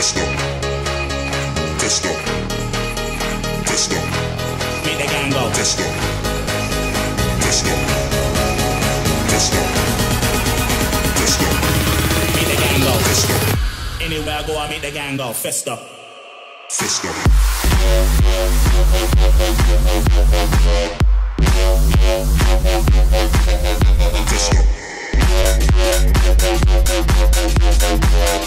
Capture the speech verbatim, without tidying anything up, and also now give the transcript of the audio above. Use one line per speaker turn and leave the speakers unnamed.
Disco. Disco. Disco.
Make the gang go.
Disco. Disco. Disco. Disco.
Make the gang go.
Disco.
Anywhere I go, I make the gang go. Festa.
Fisco. Disco.